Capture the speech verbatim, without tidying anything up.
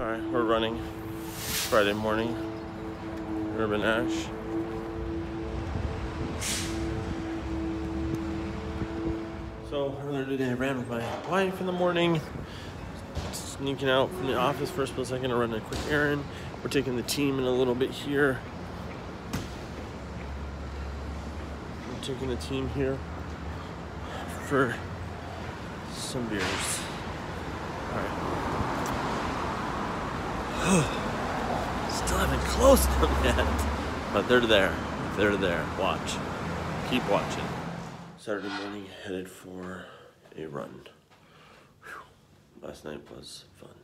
Alright, we're running Friday morning, Urban Ash. So earlier today I ran with my wife in the morning, sneaking out from the office for a split second to run a quick errand. We're taking the team in a little bit here. We're taking the team here for some beers. Alright. Still haven't closed them yet, but they're there. They're there. Watch. Keep watching. Saturday morning, headed for a run. Whew. Last night was fun.